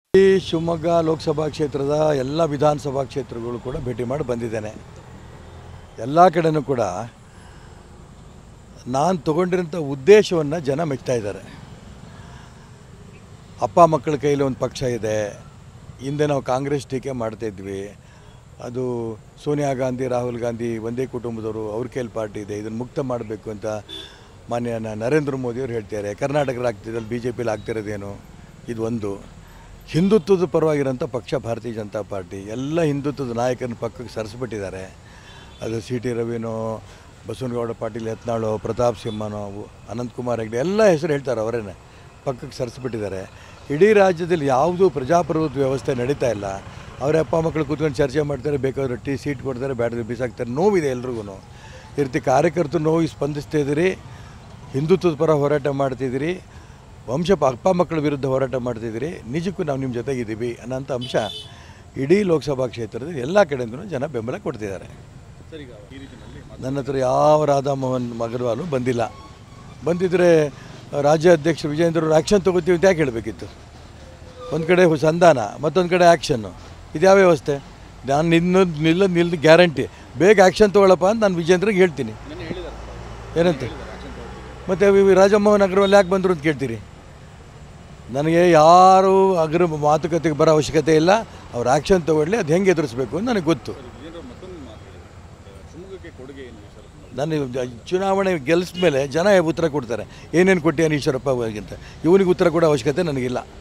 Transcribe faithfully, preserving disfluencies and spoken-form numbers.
ಈ ಶಿವಮೊಗ್ಗ ಲೋಕಸಭಾ ಕ್ಷೇತ್ರದ ಎಲ್ಲ ವಿಧಾನಸಭಾ ಕ್ಷೇತ್ರಗಳು ಕೂಡ ಭೇಟಿ ಮಾಡಿ ಬಂದಿದ್ದೇನೆ. ಎಲ್ಲ ಕಡೆನೂ ಕೂಡ ನಾನು ತಗೊಂಡಿರೋಂಥ ಉದ್ದೇಶವನ್ನು ಜನ ಮೆಚ್ತಾ ಇದ್ದಾರೆ. ಅಪ್ಪ ಮಕ್ಕಳ ಕೈಲಿ ಒಂದು ಪಕ್ಷ ಇದೆ. ಹಿಂದೆ ನಾವು ಕಾಂಗ್ರೆಸ್ ಟೀಕೆ ಮಾಡ್ತಾಯಿದ್ವಿ. ಅದು ಸೋನಿಯಾ ಗಾಂಧಿ, ರಾಹುಲ್ ಗಾಂಧಿ ಒಂದೇ ಕುಟುಂಬದವರು, ಅವ್ರ ಕೈಲಿ ಪಾರ್ಟಿ ಇದೆ, ಇದನ್ನು ಮುಕ್ತ ಮಾಡಬೇಕು ಅಂತ ಮಾನ್ಯ ನರೇಂದ್ರ ಮೋದಿಯವರು ಹೇಳ್ತಾರೆ. ಕರ್ನಾಟಕದಲ್ಲಿ ಆಗ್ತಿದ್ದಲ್ಲಿ ಬಿ ಜೆ ಪಿಲಿ ಆಗ್ತಿರೋದೇನು? ಇದು ಒಂದು. ಹಿಂದುತ್ವದ ಪರವಾಗಿರೋಂಥ ಪಕ್ಷ ಭಾರತೀಯ ಜನತಾ ಪಾರ್ಟಿ. ಎಲ್ಲ ಹಿಂದುತ್ವದ ನಾಯಕರನ್ನ ಪಕ್ಕಕ್ಕೆ ಸರಿಸ್ಬಿಟ್ಟಿದ್ದಾರೆ. ಅದು ಸಿ ಟಿ ರವಿನೋ, ಬಸವನಗೌಡ ಪಾಟೀಲ್ ಯತ್ನಾಳೋ, ಪ್ರತಾಪ್ ಸಿಂಹನೋ, ಅನಂತಕುಮಾರ್ ಹೆಗ್ಡೆ ಎಲ್ಲ ಹೆಸರು ಹೇಳ್ತಾರೆ, ಅವರೇನೆ ಪಕ್ಕಕ್ಕೆ ಸರಿಸ್ಬಿಟ್ಟಿದ್ದಾರೆ. ಇಡೀ ರಾಜ್ಯದಲ್ಲಿ ಯಾವುದೂ ಪ್ರಜಾಪ್ರಭುತ್ವ ವ್ಯವಸ್ಥೆ ನಡೀತಾ ಇಲ್ಲ. ಅವರ ಅಪ್ಪ ಮಕ್ಕಳು ಕೂತ್ಕೊಂಡು ಚರ್ಚೆ ಮಾಡ್ತಾರೆ, ಬೇಕಾದ್ರೆ ಟೀ ಸೀಟ್ ಕೊಡ್ತಾರೆ, ಬ್ಯಾಡ್ರಿ ಬೀಸಾಕ್ತಾರೆ. ನೋವಿದೆ ಎಲ್ರಿಗೂ. ಈ ರೀತಿ ಕಾರ್ಯಕರ್ತರು ನೋವು ಸ್ಪಂದಿಸ್ತಾಯಿದ್ದೀರಿ, ಹಿಂದುತ್ವದ ಪರ ಹೋರಾಟ ಮಾಡ್ತಿದ್ದೀರಿ, ವಂಶ ಅಪ್ಪ ಮಕ್ಕಳ ವಿರುದ್ಧ ಹೋರಾಟ ಮಾಡ್ತಿದ್ದೀರಿ. ನಿಜಕ್ಕೂ ನಾವು ನಿಮ್ಮ ಜೊತೆಗಿದ್ದೀವಿ ಅನ್ನೋಂಥ ಅಂಶ ಇಡೀ ಲೋಕಸಭಾ ಕ್ಷೇತ್ರದಲ್ಲಿ ಎಲ್ಲ ಕಡೆಯಿಂದಲೂ ಜನ ಬೆಂಬಲ ಕೊಡ್ತಿದ್ದಾರೆ. ನನ್ನ ಹತ್ರ ಯಾವ ರಾಧಾ ಮೋಹನ್ ಅಗರ್ವಾಲು ಬಂದಿಲ್ಲ. ಬಂದಿದ್ದರೆ ರಾಜ್ಯ ಅಧ್ಯಕ್ಷ ವಿಜೇಂದ್ರ ಆ್ಯಕ್ಷನ್ ತೊಗೋತೀವಿ ಅಂತ ಯಾಕೆ ಹೇಳಬೇಕಿತ್ತು? ಒಂದು ಕಡೆ ಸಂಧಾನ, ಮತ್ತೊಂದು ಕಡೆ ಆ್ಯಕ್ಷನ್ನು. ಇದ್ಯಾವ ವ್ಯವಸ್ಥೆ? ನಾನು ನಿನ್ನ ನಿಲ್ಲ ನಿಲ್ದು ಗ್ಯಾರಂಟಿ ಬೇಗ ಆ್ಯಕ್ಷನ್ ತೊಗೊಳಪ್ಪ ಅಂತ ನಾನು ವಿಜೇಂದ್ರಿಗೆ ಹೇಳ್ತೀನಿ. ಏನಂತೆ ಮತ್ತು ರಾಜಮೋಹನ್ ಅಗರ್ವಾಲ್ ಯಾಕೆ ಬಂದರು ಅಂತ ಕೇಳ್ತೀರಿ? ನನಗೆ ಯಾರು ಅಗ್ರ ಮಾತುಕತೆಗೆ ಬರೋ ಅವಶ್ಯಕತೆ ಇಲ್ಲ. ಅವ್ರು ಆ್ಯಕ್ಷನ್ ತೊಗೊಳ್ಳಿ, ಅದು ಹೆಂಗೆ ಎದುರಿಸ್ಬೇಕು ಅಂತ ನನಗೆ ಗೊತ್ತು. ನಾನು ಚುನಾವಣೆ ಗೆಲ್ಲಿಸಿದ ಮೇಲೆ ಜನ ಉತ್ತರ ಕೊಡ್ತಾರೆ. ಏನೇನು ಕೊಟ್ಟೇನು ಈಶ್ವರಪ್ಪ ಅಂತ. ಇವನಿಗೆ ಉತ್ತರ ಕೊಡೋ ಅವಶ್ಯಕತೆ ನನಗಿಲ್ಲ.